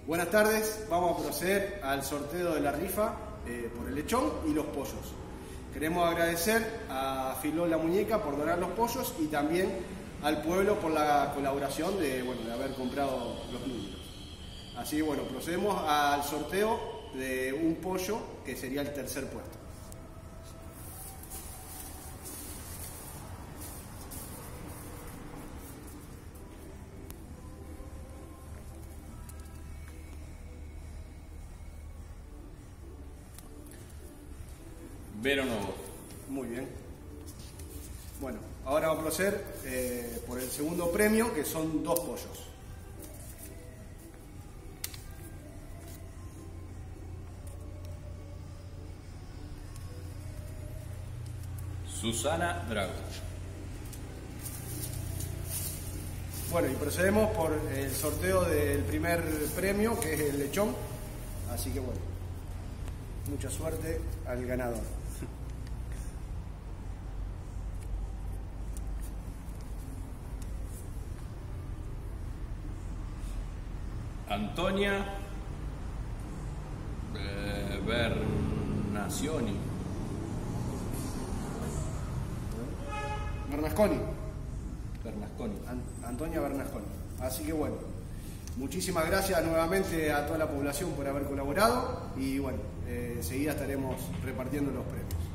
Buenas tardes, vamos a proceder al sorteo de la rifa por el lechón y los pollos. Queremos agradecer a Filón La Muñeca por donar los pollos y también al pueblo por la colaboración de haber comprado los números. Así procedemos al sorteo de un pollo que sería el tercer puesto. Vero Novo. Muy bien. Bueno, ahora vamos a proceder por el segundo premio, que son 2 pollos. Susana Drago. Bueno, y procedemos por el sorteo del primer premio, que es el lechón. Así que mucha suerte al ganador. Antonia Bernacioni. Bernasconi. Bernasconi. Antonia Bernasconi. Así que muchísimas gracias nuevamente a toda la población por haber colaborado y enseguida estaremos repartiendo los premios.